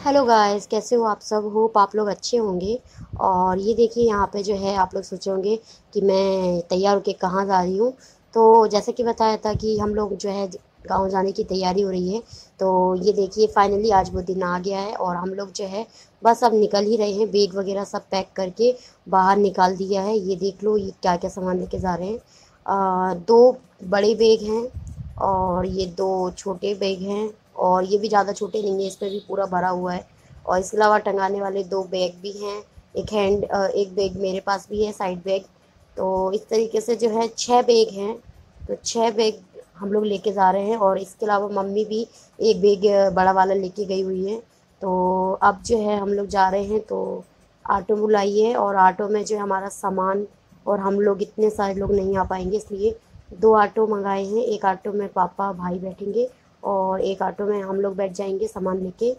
Hello guys, कैसे हो आप सब? होप आप लोग अच्छे होंगे। और ये देखिए यहाँ पे जो है आप लोग सोचे होंगे कि मैं तैयार होके कहाँ जा रही हूँ। तो जैसे कि बताया था कि हम लोग जो है गांव जाने की तैयारी हो रही है। तो ये देखिए फाइनली आज वो दिन आ गया है और हम लोग जो है बस अब निकल ही रहे हैं। बैग वगैरह सब पैक करके बाहर निकाल दिया है। ये देख लो ये क्या क्या सामान लेके जा रहे हैं। दो बड़े बैग हैं और ये दो छोटे बैग हैं। और ये भी ज़्यादा छोटे नहीं है, इसमें भी पूरा भरा हुआ है। और इसके अलावा टंगाने वाले दो बैग भी हैं। एक बैग मेरे पास भी है, साइड बैग। तो इस तरीके से जो है 6 बैग हैं। तो 6 बैग हम लोग लेके जा रहे हैं और इसके अलावा मम्मी भी एक बैग बड़ा वाला लेके गई हुई है। तो अब जो है हम लोग जा रहे हैं। तो ऑटो बुलाई है और ऑटो में जो है हमारा सामान, और हम लोग इतने सारे लोग नहीं आ पाएंगे, इसलिए 2 ऑटो मंगाए हैं। एक ऑटो में पापा भाई बैठेंगे और एक ऑटो में हम लोग बैठ जाएंगे सामान लेके।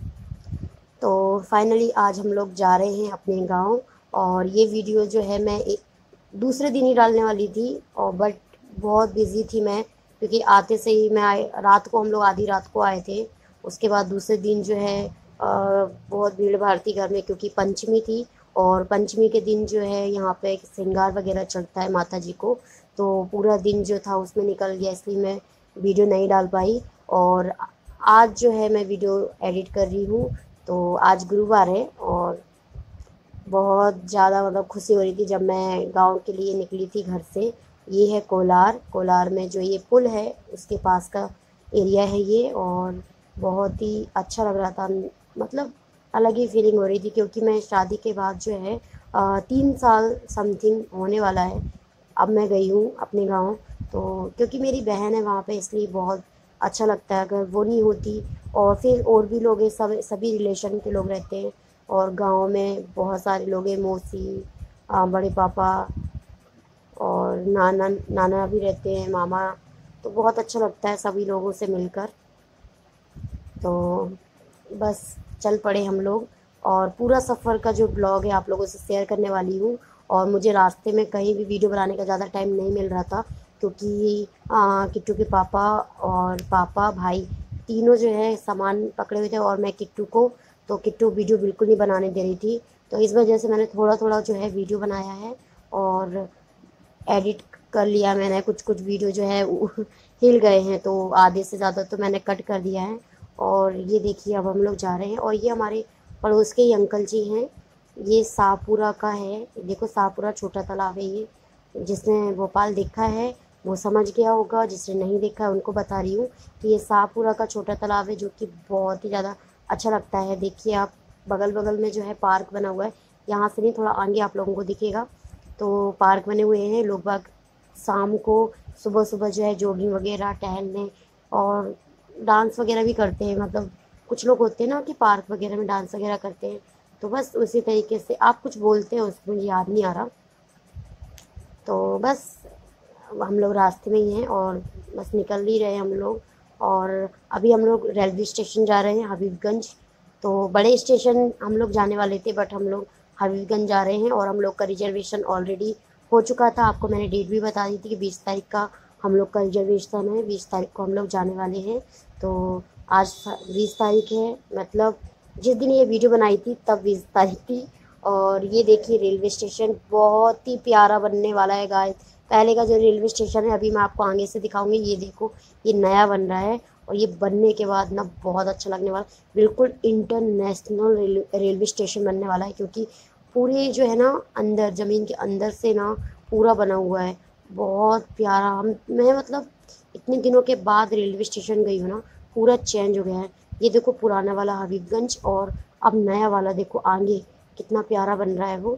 तो फाइनली आज हम लोग जा रहे हैं अपने गांव। और ये वीडियो जो है मैं दूसरे दिन ही डालने वाली थी, और बट बहुत बिज़ी थी मैं, क्योंकि आते से ही मैं आए रात को, हम लोग आधी रात को आए थे। उसके बाद दूसरे दिन जो है बहुत भीड़ भाड़ थी घर में, क्योंकि पंचमी थी। और पंचमी के दिन जो है यहाँ पे एक श्रृंगार वगैरह चलता है माता जी को। तो पूरा दिन जो था उसमें निकल गया, इसलिए मैं वीडियो नहीं डाल पाई। और आज जो है मैं वीडियो एडिट कर रही हूँ। तो आज गुरुवार है और बहुत ज़्यादा मतलब खुशी हो रही थी जब मैं गांव के लिए निकली थी घर से। ये है कोलार। कोलार में जो ये पुल है उसके पास का एरिया है ये। और बहुत ही अच्छा लग रहा था, मतलब अलग ही फीलिंग हो रही थी, क्योंकि मैं शादी के बाद जो है 3 साल समथिंग होने वाला है अब मैं गई हूँ अपने गांव। तो क्योंकि मेरी बहन है वहाँ पे, इसलिए बहुत अच्छा लगता है। अगर वो नहीं होती, और फिर और भी लोग हैं, सब सभी रिलेशन के लोग रहते हैं। और गांव में बहुत सारे लोग हैं, मौसी, बड़े पापा और नाना नाना भी रहते हैं, मामा। तो बहुत अच्छा लगता है सभी लोगों से मिलकर। तो बस चल पड़े हम लोग। और पूरा सफ़र का जो ब्लॉग है आप लोगों से शेयर करने वाली हूँ। और मुझे रास्ते में कहीं भी वीडियो बनाने का ज़्यादा टाइम नहीं मिल रहा था, क्योंकि किट्टू के पापा और पापा भाई तीनों जो है सामान पकड़े हुए थे, और मैं किट्टू को, तो किट्टू वीडियो बिल्कुल नहीं बनाने दे रही थी। तो इस वजह से मैंने थोड़ा थोड़ा जो है वीडियो बनाया है और एडिट कर लिया मैंने। कुछ कुछ वीडियो जो है हिल गए हैं, तो आधे से ज़्यादा तो मैंने कट कर दिया है। और ये देखिए अब हम लोग जा रहे हैं, और ये हमारे पड़ोस के ही अंकल जी हैं। ये शाहपुरा का है, देखो शाहपुरा छोटा तालाब है ये। जिसने भोपाल देखा है वो समझ गया होगा, जिसने नहीं देखा है उनको बता रही हूँ कि ये शाहपुरा का छोटा तालाब है, जो कि बहुत ही ज़्यादा अच्छा लगता है। देखिए आप, बगल बगल में जो है पार्क बना हुआ है। यहाँ से नहीं, थोड़ा आगे आप लोगों को दिखेगा। तो पार्क बने हुए हैं, लोग बाग शाम को सुबह सुबह जो है जॉगिंग वगैरह टहलने और डांस वगैरह भी करते हैं। मतलब कुछ लोग होते हैं ना कि पार्क वगैरह में डांस वगैरह करते हैं। तो बस उसी तरीके से आप कुछ बोलते हैं, उसको मुझे याद नहीं आ रहा। तो बस हम लोग रास्ते में ही हैं और बस निकल ही रहे हैं हम लोग। और अभी हम लोग रेलवे स्टेशन जा रहे हैं, हबीबगंज। तो बड़े स्टेशन हम लोग जाने वाले थे, बट हम लोग हबीबगंज जा रहे हैं। और हम लोग का रिजर्वेशन ऑलरेडी हो चुका था, आपको मैंने डेट भी बता दी थी कि 20 तारीख का हम लोग का रिजर्वेशन है। 20 तारीख को हम लोग जाने वाले हैं। तो आज 20 तारीख है, मतलब जिस दिन ये वीडियो बनाई थी तब 20 तारीख थी। और ये देखिए रेलवे स्टेशन बहुत ही प्यारा बनने वाला है गाइस। पहले का जो रेलवे स्टेशन है, अभी मैं आपको आगे से दिखाऊंगी, ये देखो ये नया बन रहा है। और ये बनने के बाद ना बहुत अच्छा लगने वाला, बिल्कुल इंटरनेशनल रेलवे स्टेशन बनने वाला है। क्योंकि पूरे जो है ना अंदर, ज़मीन के अंदर से ना पूरा बना हुआ है, बहुत प्यारा। मैं मतलब इतने दिनों के बाद रेलवे स्टेशन गई हूँ ना, पूरा चेंज हो गया है। ये देखो पुराना वाला हबीबगंज, और अब नया वाला देखो आगे कितना प्यारा बन रहा है वो।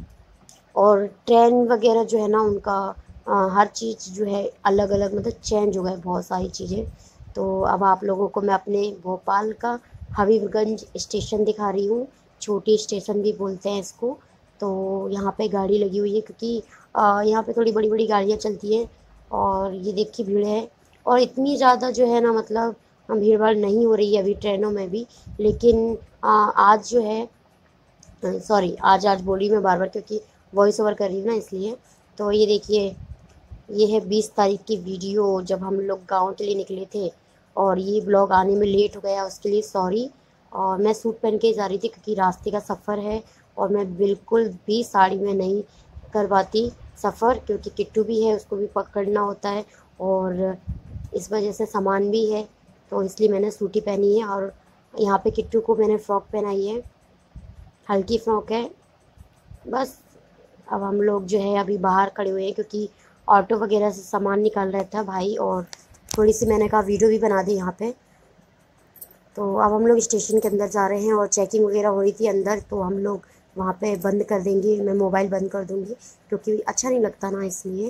और ट्रेन वगैरह जो है ना उनका हर चीज़ जो है अलग अलग, मतलब चेंज हो गया है बहुत सारी चीज़ें। तो अब आप लोगों को मैं अपने भोपाल का हबीबगंज स्टेशन दिखा रही हूँ। छोटी स्टेशन भी बोलते हैं इसको। तो यहाँ पे गाड़ी लगी हुई है, क्योंकि यहाँ पे थोड़ी बड़ी बड़ी गाड़ियाँ चलती हैं। और ये देखिए भीड़ है, और इतनी ज़्यादा जो है ना, मतलब भीड़ भाड़ नहीं हो रही है अभी ट्रेनों में भी। लेकिन आज जो है, सॉरी, आज बोल रही मैं बार बार, क्योंकि वॉइस ओवर कर रही हूँ ना इसलिए। तो ये देखिए, ये है 20 तारीख की वीडियो जब हम लोग गांव के लिए निकले थे। और ये ब्लॉग आने में लेट हो गया, उसके लिए सॉरी। और मैं सूट पहन के जा रही थी क्योंकि रास्ते का सफ़र है और मैं बिल्कुल भी साड़ी में नहीं कर पाती सफ़र, क्योंकि किट्टू भी है, उसको भी पकड़ना होता है और इस वजह से सामान भी है, तो इसलिए मैंने सूटी पहनी है। और यहाँ पे किट्टू को मैंने फ़्रॉक पहनाई है, हल्की फ़्रॉक है। बस अब हम लोग जो है अभी बाहर खड़े हुए हैं क्योंकि ऑटो वगैरह से सामान निकाल रहा था भाई, और थोड़ी सी मैंने कहा वीडियो भी बना दी यहाँ पे। तो अब हम लोग स्टेशन के अंदर जा रहे हैं और चेकिंग वगैरह हो रही थी अंदर, तो हम लोग वहाँ पे बंद कर देंगे, मैं मोबाइल बंद कर दूँगी क्योंकि अच्छा नहीं लगता ना, इसलिए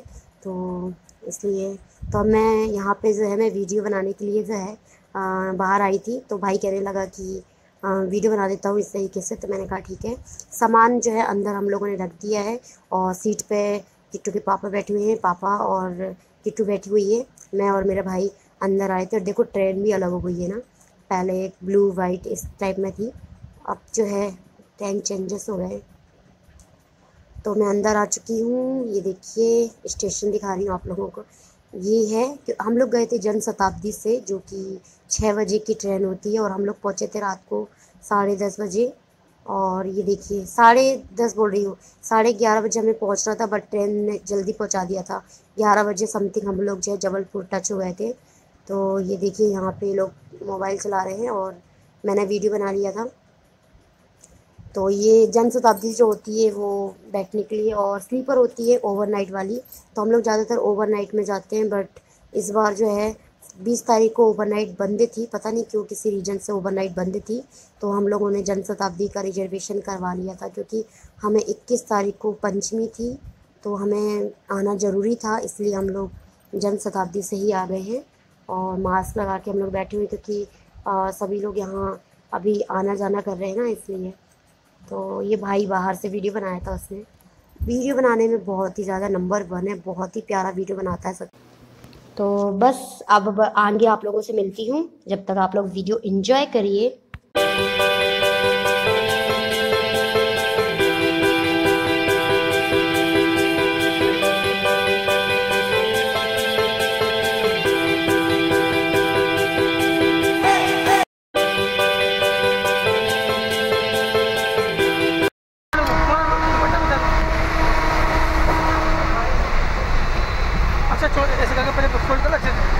तो मैं यहाँ पे जो है मैं वीडियो बनाने के लिए जो है बाहर आई थी। तो भाई कहने लगा कि वीडियो बना देता हूँ इस तरीके से, तो मैंने कहा ठीक है। सामान जो है अंदर हम लोगों ने रख दिया है और सीट पे किट्टू के पापा बैठे हुए हैं, पापा और किट्टू बैठी हुई है, मैं और मेरा भाई अंदर आए थे। और देखो ट्रेन भी अलग हो गई है ना, पहले एक ब्लू वाइट इस टाइप में थी, अब जो है ट्रेन चेंजेस हो गए। तो मैं अंदर आ चुकी हूँ, ये देखिए स्टेशन दिखा रही हूँ आप लोगों को। ये है कि हम लोग गए थे जन शताब्दी से, जो कि 6 बजे की ट्रेन होती है, और हम लोग पहुँचे थे रात को 10:30 बजे। और ये देखिए 10:30 बोल रही हूँ, 11:30 बजे हमें पहुँचना था, बट ट्रेन ने जल्दी पहुँचा दिया था। 11 बजे समथिंग हम लोग जो है जबलपुर टच हो गए थे। तो ये देखिए यहाँ पे लोग मोबाइल चला रहे हैं और मैंने वीडियो बना लिया था। तो ये जन शताब्दी जो होती है वो बैठने के लिए, और स्लीपर होती है ओवरनाइट वाली, तो हम लोग ज़्यादातर ओवरनाइट में जाते हैं। बट इस बार जो है 20 तारीख को ओवरनाइट बंद थी, पता नहीं क्यों, किसी रीज़न से ओवरनाइट बंद थी। तो हम लोगों ने जन शताब्दी का रिजर्वेशन करवा लिया था क्योंकि हमें 21 तारीख को पंचमी थी, तो हमें आना ज़रूरी था, इसलिए हम लोग जन शताब्दी से ही आ गए हैं। और मास्क लगा के हम लोग बैठे हुए क्योंकि सभी लोग यहाँ अभी आना जाना कर रहे हैं ना, इसलिए। तो ये भाई बाहर से वीडियो बनाया था उसने, वीडियो बनाने में बहुत ही ज़्यादा नंबर 1 है, बहुत ही प्यारा वीडियो बनाता है सब। तो बस अब आगे आप लोगों से मिलती हूँ, जब तक आप लोग वीडियो एंजॉय करिए। अच्छा छोड़, ऐसे करके पहले खोल कर अच्छे से।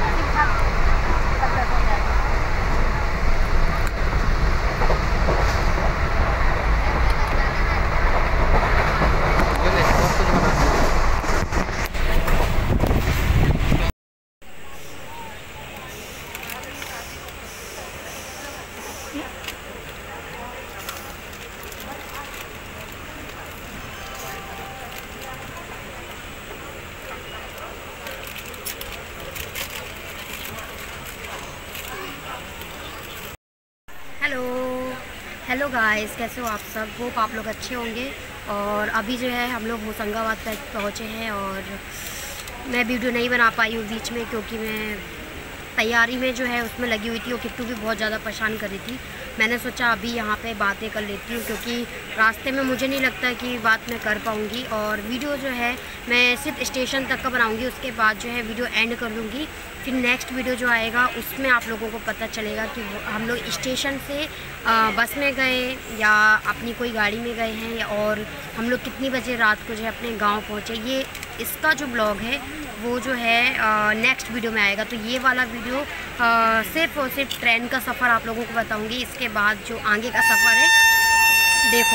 हेलो गाइस, कैसे हो आप सब? होप आप लोग अच्छे होंगे। और अभी जो है हम लोग होशंगाबाद तक पहुँचे हैं और मैं वीडियो नहीं बना पाई हूँ बीच में, क्योंकि मैं तैयारी में जो है उसमें लगी हुई थी और किट्टू भी बहुत ज़्यादा परेशान कर रही थी। मैंने सोचा अभी यहाँ पे बातें कर लेती हूँ, क्योंकि रास्ते में मुझे नहीं लगता कि बात मैं कर पाऊँगी। और वीडियो जो है मैं सिर्फ स्टेशन तक का बनाऊँगी, उसके बाद जो है वीडियो एंड कर दूँगी। फिर नेक्स्ट वीडियो जो आएगा उसमें आप लोगों को पता चलेगा कि हम लोग स्टेशन से बस में गए या अपनी कोई गाड़ी में गए हैं, या और हम लोग कितनी बजे रात को जो है अपने गाँव पहुँचे। ये इसका जो ब्लॉग है वो जो है नेक्स्ट वीडियो में आएगा। तो ये वाला वीडियो सिर्फ और सिर्फ ट्रेन का सफ़र आप लोगों को बताऊंगी। इसके बाद जो आगे का सफ़र है देखो,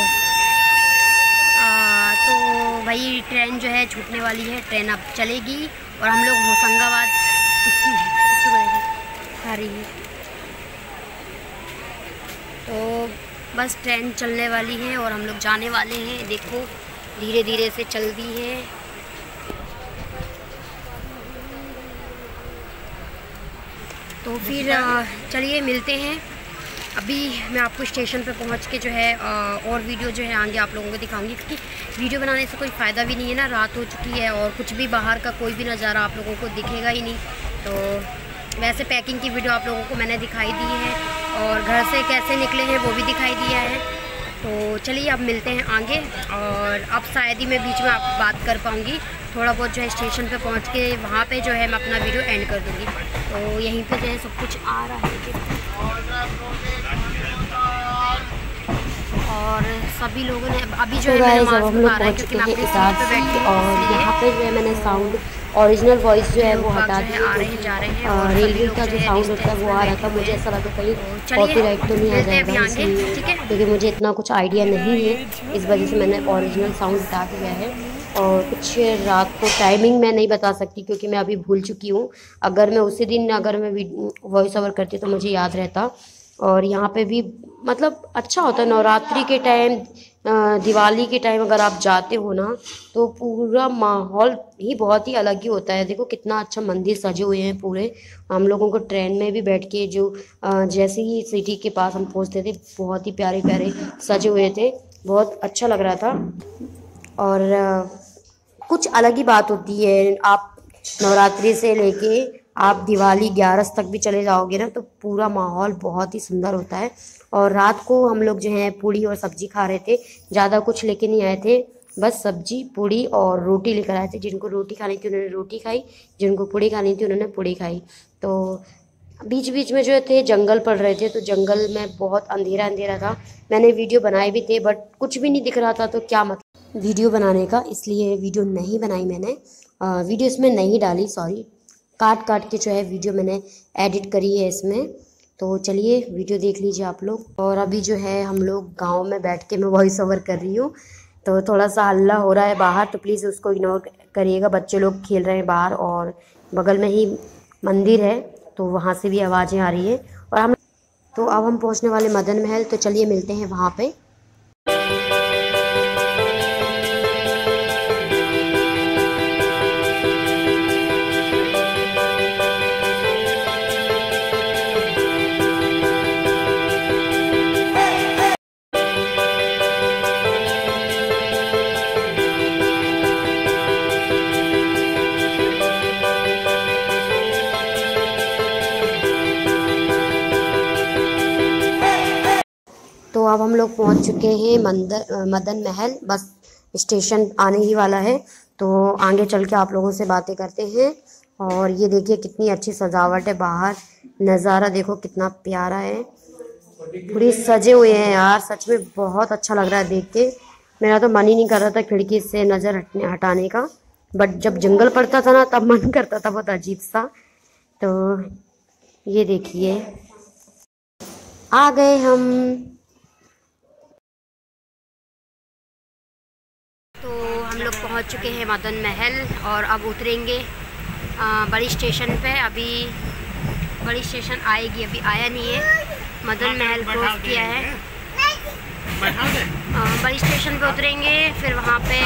तो भाई ट्रेन जो है छूटने वाली है, ट्रेन अब चलेगी और हम लोग होशंगाबाद आ रही है। तो बस ट्रेन चलने वाली है और हम लोग जाने वाले हैं। देखो धीरे धीरे से चल दी है। तो फिर चलिए मिलते हैं। अभी मैं आपको स्टेशन पर पहुंच के जो है और वीडियो जो है आगे आप लोगों को दिखाऊंगी, क्योंकि वीडियो बनाने से कोई फ़ायदा भी नहीं है ना, रात हो चुकी है और कुछ भी बाहर का कोई भी नज़ारा आप लोगों को दिखेगा ही नहीं। तो वैसे पैकिंग की वीडियो आप लोगों को मैंने दिखाई दी है और घर से कैसे निकले हैं वो भी दिखाई दिया है। तो चलिए अब मिलते हैं आगे। और अब शायद ही मैं बीच में आप बात कर पाऊँगी, थोड़ा बहुत जो है स्टेशन पे पहुंच के वहाँ पे जो है मैं अपना वीडियो एंड कर दूँगी। तो यहीं पे जो है सब कुछ आ रहा है। सभी लोगों ने अभी जो है मैंने मास्क उतारा है क्योंकि मैं अपनी सीट पे बैठी हूँ, और यहाँ पे जो है मैंने साउंड ओरिजिनल वॉइस जो है वो हटा दी है, क्योंकि रेलवे का जो साउंड होता है वो आ रहा था। मुझे ऐसा लगा कहीं कॉपीराइट तो नहीं आ जाएगा, इसलिए क्योंकि मुझे इतना कुछ आइडिया नहीं है, इस वजह से मैंने ओरिजिनल साउंड हटा दिया है। और कुछ रात को टाइमिंग मैं नहीं बता सकती क्योंकि मैं अभी भूल चुकी हूँ। अगर मैं उसी दिन अगर मैं वॉइस ओवर करती तो मुझे याद रहता। और यहाँ पे भी मतलब अच्छा होता है नवरात्रि के टाइम, दिवाली के टाइम अगर आप जाते हो ना तो पूरा माहौल ही बहुत ही अलग ही होता है। देखो कितना अच्छा मंदिर सजे हुए हैं पूरे। हम लोगों को ट्रेन में भी बैठ के जो जैसे ही सिटी के पास हम पहुँचते थे बहुत ही प्यारे प्यारे सजे हुए थे, बहुत अच्छा लग रहा था। और कुछ अलग ही बात होती है, आप नवरात्रि से लेके आप दिवाली 11 तक भी चले जाओगे ना तो पूरा माहौल बहुत ही सुंदर होता है। और रात को हम लोग जो है पूड़ी और सब्जी खा रहे थे, ज़्यादा कुछ लेके नहीं आए थे, बस सब्जी पूड़ी और रोटी लेकर आए थे। जिनको रोटी खानी थी उन्होंने रोटी खाई, जिनको पूड़ी खानी थी उन्होंने पूड़ी खाई। तो बीच बीच में जो थे जंगल पड़ रहे थे, तो जंगल में बहुत अंधेरा अंधेरा था। मैंने वीडियो बनाए भी थे बट कुछ भी नहीं दिख रहा था, तो क्या मतलब वीडियो बनाने का, इसलिए वीडियो नहीं बनाई मैंने। वीडियो इसमें नहीं डाली, सॉरी, काट काट के जो है वीडियो मैंने एडिट करी है इसमें। तो चलिए वीडियो देख लीजिए आप लोग। और अभी जो है हम लोग गांव में बैठ के मैं वॉइस ओवर कर रही हूँ, तो थोड़ा सा हल्ला हो रहा है बाहर, तो प्लीज़ उसको इग्नोर करिएगा। बच्चे लोग खेल रहे हैं बाहर और बगल में ही मंदिर है तो वहाँ से भी आवाज़ें आ रही है। और हम तो अब हम पहुँचने वाले मदन महल, तो चलिए मिलते हैं वहाँ पे। तो अब हम लोग पहुंच चुके हैं मदन महल, बस स्टेशन आने ही वाला है, तो आगे चल के आप लोगों से बातें करते हैं। और ये देखिए कितनी अच्छी सजावट है, बाहर नज़ारा देखो कितना प्यारा है, पूरी सजे हुए हैं यार, सच में बहुत अच्छा लग रहा है देख के। मेरा तो मन ही नहीं कर रहा था खिड़की से नज़र हटाने का, बट जब जंगल पड़ता था ना तब मन करता था, बहुत अजीब सा। तो ये देखिए आ गए हम। तो हम लोग पहुंच चुके हैं मदन महल और अब उतरेंगे बड़ी स्टेशन पे। अभी बड़ी स्टेशन आएगी, अभी आया नहीं है। मदन महल क्रॉस किया है, बड़ी स्टेशन पे उतरेंगे, फिर वहाँ पे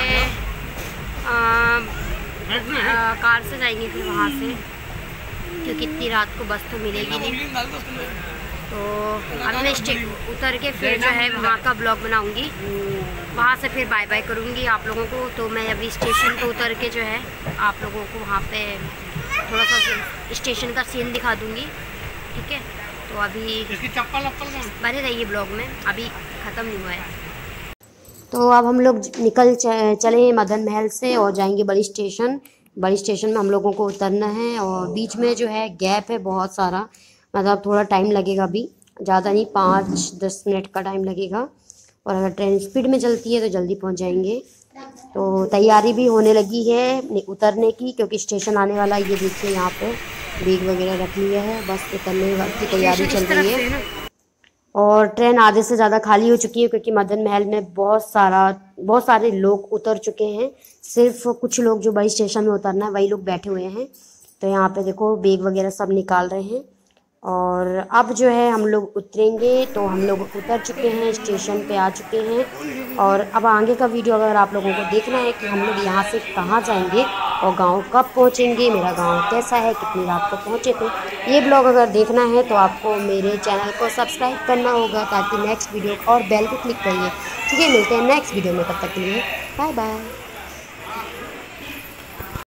कार से जाएंगे, फिर वहाँ से, क्योंकि इतनी रात को बस तो मिलेगी नहीं। तो अब मैं उतर के फिर जो है वहाँ का ब्लॉग बनाऊँगी, वहाँ से फिर बाय बाय करूँगी आप लोगों को। तो मैं अभी स्टेशन पे उतर के जो है आप लोगों को वहाँ पे थोड़ा सा स्टेशन का सीन दिखा दूँगी, ठीक है। तो अभी इसकी चप्पल बने रहिए ब्लॉग में, अभी ख़त्म नहीं हुआ है। तो अब हम लोग निकल चले हैं मदन महल से और जाएंगे बड़ी स्टेशन। बड़ी स्टेशन में हम लोगों को उतरना है और बीच में जो है गैप है बहुत सारा, मतलब थोड़ा टाइम लगेगा, अभी ज़्यादा नहीं, 5-10 मिनट का टाइम लगेगा। और अगर ट्रेन स्पीड में चलती है तो जल्दी पहुंच जाएंगे। तो तैयारी भी होने लगी है उतरने की, क्योंकि स्टेशन आने वाला है। ये देखिए यहाँ पे बैग वगैरह रख लिया है, बस उतरने की तैयारी चल रही है। और ट्रेन आधे से ज़्यादा खाली हो चुकी है क्योंकि मदन महल में बहुत सारे लोग उतर चुके हैं, सिर्फ कुछ लोग जो बड़ी स्टेशन में उतरना है वही लोग बैठे हुए हैं। तो यहाँ पे देखो बैग वगैरह सब निकाल रहे हैं। और अब जो है हम लोग उतरेंगे, तो हम लोग उतर चुके हैं, स्टेशन पे आ चुके हैं। और अब आगे का वीडियो अगर आप लोगों को देखना है कि हम लोग यहाँ से कहाँ जाएंगे और गांव कब पहुँचेंगे, मेरा गांव कैसा है, कितनी रात को पहुँचे थे, ये ब्लॉग अगर देखना है तो आपको मेरे चैनल को सब्सक्राइब करना होगा, ताकि नेक्स्ट वीडियो और बेल को क्लिक करिए, ठीक है। मिलते हैं नेक्स्ट वीडियो में, तब तक के लिए बाय बाय।